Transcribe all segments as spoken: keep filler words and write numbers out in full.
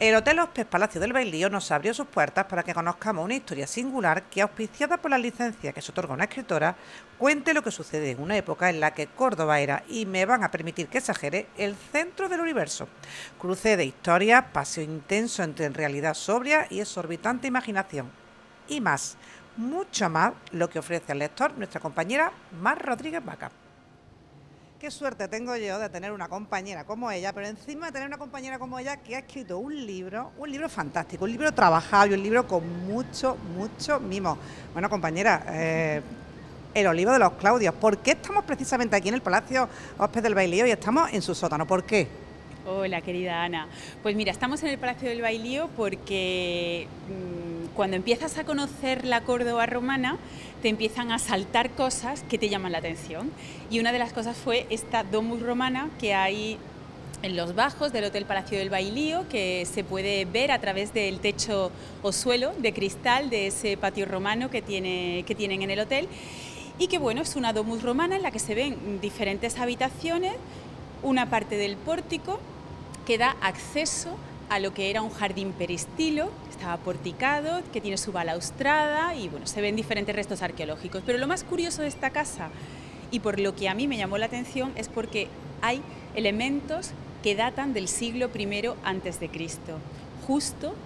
El Hotel Hospes Palacio del Bailío nos abrió sus puertas para que conozcamos una historia singular que, auspiciada por la licencia que se otorga a una escritora, cuente lo que sucede en una época en la que Córdoba era, y me van a permitir que exagere, el centro del universo. Cruce de historias, paseo intenso entre realidad sobria y exorbitante imaginación. Y más, mucho más, lo que ofrece al lector nuestra compañera Mar Rodríguez Vaca. Qué suerte tengo yo de tener una compañera como ella, pero encima de tener una compañera como ella que ha escrito un libro, un libro fantástico, un libro trabajado y un libro con mucho, mucho mimo. Bueno, compañera, eh, El Olivo de los Claudios, ¿por qué estamos precisamente aquí en el Palacio Hospes del Bailío y estamos en su sótano? ¿Por qué? Hola, querida Ana. Pues mira, estamos en el Palacio del Bailío porque mmm, cuando empiezas a conocer la Córdoba romana, te empiezan a saltar cosas que te llaman la atención. Y una de las cosas fue esta domus romana que hay en los bajos del Hotel Palacio del Bailío, que se puede ver a través del techo o suelo de cristal de ese patio romano que, tiene, que tienen en el hotel. Y que bueno, es una domus romana en la que se ven diferentes habitaciones, una parte del pórtico que da acceso a lo que era un jardín peristilo, estaba porticado, que tiene su balaustrada y bueno, se ven diferentes restos arqueológicos. Pero lo más curioso de esta casa, y por lo que a mí me llamó la atención, es porque hay elementos que datan del siglo primero antes de Cristo, justo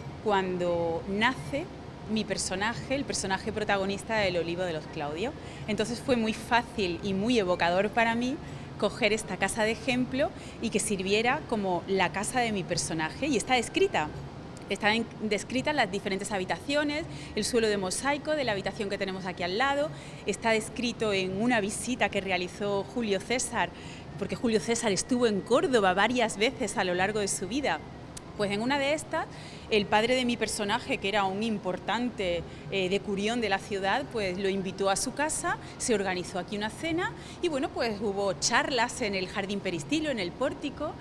cuando nace mi personaje, el personaje protagonista del Olivo de los Claudios. Entonces fue muy fácil y muy evocador para mí coger esta casa de ejemplo y que sirviera como la casa de mi personaje, y está descrita. Están descritas las diferentes habitaciones, el suelo de mosaico de la habitación que tenemos aquí al lado, está descrito en una visita que realizó Julio César, porque Julio César estuvo en Córdoba varias veces a lo largo de su vida. Pues en una de estas, el padre de mi personaje, que era un importante eh, decurión de la ciudad, pues lo invitó a su casa, se organizó aquí una cena y bueno, pues hubo charlas en el jardín peristilo, en el pórtico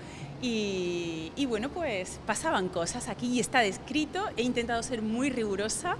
y, y bueno, pues pasaban cosas aquí y está descrito. He intentado ser muy rigurosa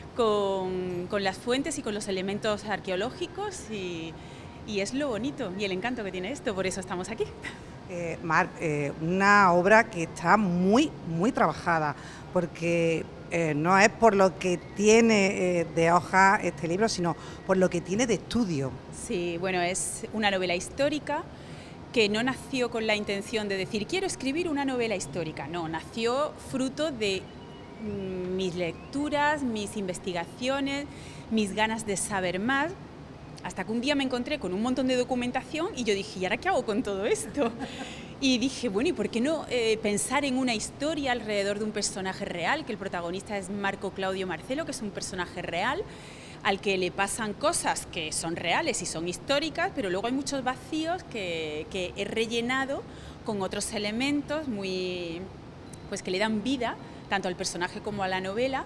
con, con las fuentes y con los elementos arqueológicos y, y es lo bonito y el encanto que tiene esto, por eso estamos aquí. Eh, Mar, eh, una obra que está muy, muy trabajada, porque eh, no es por lo que tiene eh, de hoja este libro, sino por lo que tiene de estudio. Sí, bueno, es una novela histórica que no nació con la intención de decir quiero escribir una novela histórica, no, nació fruto de mm, mis lecturas, mis investigaciones, mis ganas de saber más. Hasta que un día me encontré con un montón de documentación y yo dije, ¿y ahora qué hago con todo esto? Y dije, bueno, ¿y por qué no eh, pensar en una historia alrededor de un personaje real? Que el protagonista es Marco Claudio Marcelo, que es un personaje real, al que le pasan cosas que son reales y son históricas, pero luego hay muchos vacíos que, que he rellenado con otros elementos muy, pues, que le dan vida tanto al personaje como a la novela.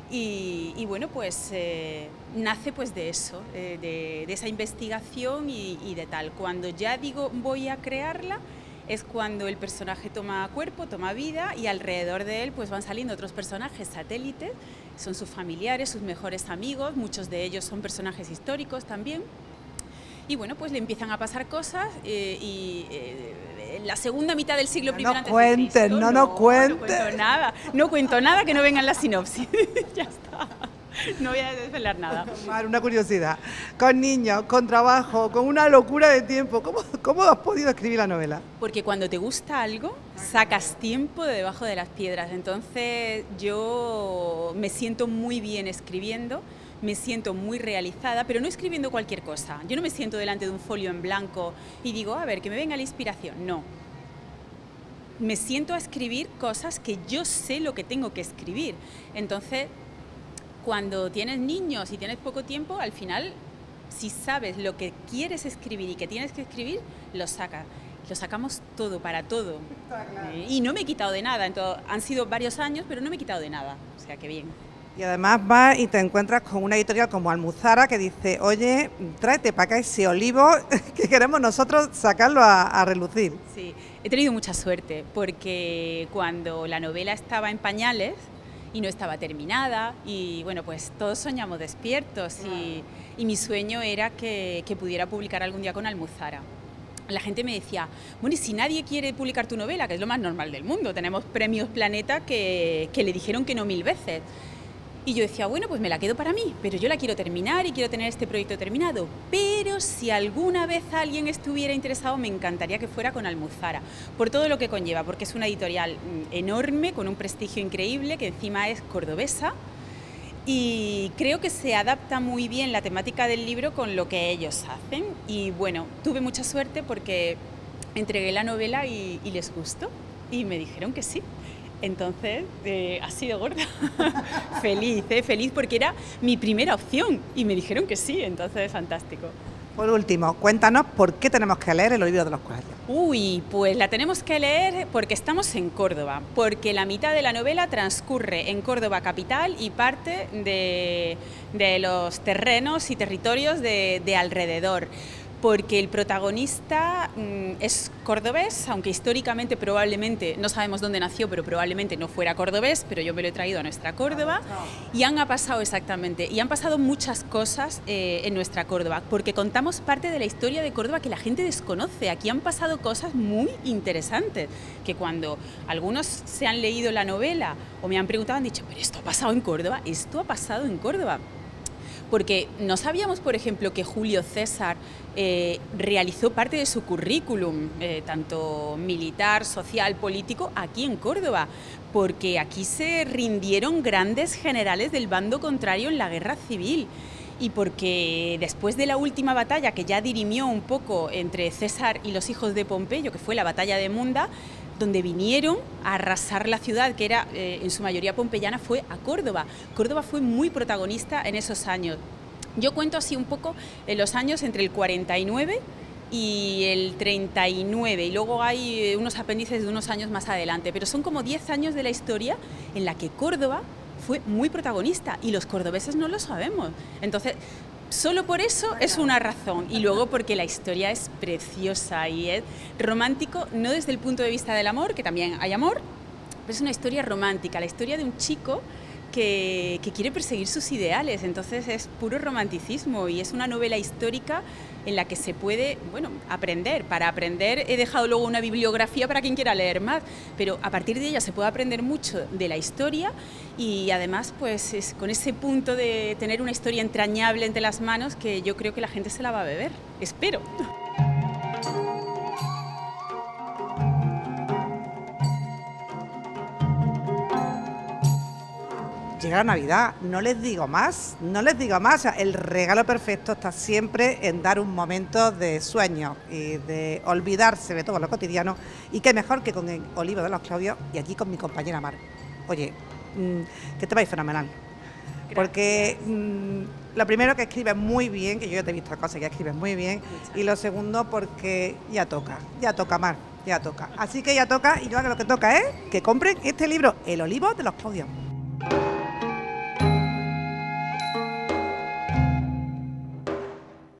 Y, y bueno, pues eh, nace pues de eso, eh, de, de esa investigación y, y de tal. Cuando ya digo voy a crearla, es cuando el personaje toma cuerpo, toma vida y alrededor de él pues van saliendo otros personajes satélites, son sus familiares, sus mejores amigos, muchos de ellos son personajes históricos también. Y bueno, pues le empiezan a pasar cosas eh, y eh, en la segunda mitad del siglo primero antes de Cristo. No nos cuentes, no cuento nada, no cuento nada que no venga en la sinopsis. Ya está, no voy a desvelar nada. Mar, una curiosidad, con niños, con trabajo, con una locura de tiempo, ¿cómo, cómo has podido escribir la novela? Porque cuando te gusta algo, sacas tiempo de debajo de las piedras, entonces yo me siento muy bien escribiendo, me siento muy realizada, pero no escribiendo cualquier cosa. Yo no me siento delante de un folio en blanco y digo, a ver, que me venga la inspiración. No. Me siento a escribir cosas que yo sé lo que tengo que escribir. Entonces, cuando tienes niños y tienes poco tiempo, al final, si sabes lo que quieres escribir y que tienes que escribir, lo sacas. Lo sacamos todo, para todo. Claro. Eh, y no me he quitado de nada. Entonces, han sido varios años, pero no me he quitado de nada. O sea, que bien. Y además vas y te encuentras con una editorial como Almuzara que dice, oye, tráete para acá ese olivo que queremos nosotros sacarlo a, a relucir. Sí, he tenido mucha suerte porque cuando la novela estaba en pañales y no estaba terminada y bueno, pues todos soñamos despiertos y, y mi sueño era que, que pudiera publicar algún día con Almuzara. la gente me decía, bueno, y si nadie quiere publicar tu novela, que es lo más normal del mundo, tenemos premios Planeta que, que le dijeron que no mil veces. Y yo decía, bueno, pues me la quedo para mí, pero yo la quiero terminar y quiero tener este proyecto terminado. Pero si alguna vez alguien estuviera interesado, me encantaría que fuera con Almuzara, por todo lo que conlleva, porque es una editorial enorme, con un prestigio increíble, que encima es cordobesa, y creo que se adapta muy bien la temática del libro con lo que ellos hacen. Y bueno, tuve mucha suerte porque entregué la novela y, y les gustó, y me dijeron que sí. Entonces, eh, ha sido gorda. Feliz, ¿eh? Feliz porque era mi primera opción y me dijeron que sí, entonces fantástico. Por último, cuéntanos por qué tenemos que leer El Olvido de los Colegios. Uy, pues la tenemos que leer porque estamos en Córdoba, porque la mitad de la novela transcurre en Córdoba capital y parte de, de los terrenos y territorios de, de alrededor. Porque el protagonista mmm, es cordobés, aunque históricamente probablemente, no sabemos dónde nació, pero probablemente no fuera cordobés, pero yo me lo he traído a nuestra Córdoba, y han pasado exactamente, y han pasado muchas cosas eh, en nuestra Córdoba, porque contamos parte de la historia de Córdoba que la gente desconoce. Aquí han pasado cosas muy interesantes, que cuando algunos se han leído la novela o me han preguntado, han dicho, pero esto ha pasado en Córdoba, esto ha pasado en Córdoba. Porque no sabíamos, por ejemplo, que Julio César eh, realizó parte de su currículum, eh, tanto militar, social, político, aquí en Córdoba, porque aquí se rindieron grandes generales del bando contrario en la guerra civil. Y porque después de la última batalla, que ya dirimió un poco entre César y los hijos de Pompeyo, que fue la batalla de Munda, donde vinieron a arrasar la ciudad, que era eh, en su mayoría pompeyana, fue a Córdoba. Córdoba fue muy protagonista en esos años. Yo cuento así un poco en los años entre el cuarenta y nueve y el treinta y nueve, y luego hay unos apéndices de unos años más adelante, pero son como diez años de la historia en la que Córdoba fue muy protagonista y los cordobeses no lo sabemos. Entonces, solo por eso es una razón, y luego porque la historia es preciosa y es romántico, no desde el punto de vista del amor, que también hay amor, pero es una historia romántica, la historia de un chico que, que quiere perseguir sus ideales. Entonces es puro romanticismo y es una novela histórica en la que se puede, bueno, aprender. Para aprender he dejado luego una bibliografía para quien quiera leer más, pero a partir de ella se puede aprender mucho de la historia y además pues es con ese punto de tener una historia entrañable entre las manos que yo creo que la gente se la va a beber, espero. Llega la Navidad, no les digo más, no les digo más, o sea, el regalo perfecto está siempre en dar un momento de sueño y de olvidarse de todo lo cotidiano, y qué mejor que con el Olivo de los Claudios y aquí con mi compañera Mar. Oye, mmm, que te vais fenomenal, gracias. Porque mmm, lo primero que escribes muy bien, que yo ya te he visto cosas que escribes muy bien, y lo segundo porque ya toca, ya toca Mar, ya toca, así que ya toca, y yo lo que toca es que compren este libro, El Olivo de los Claudios.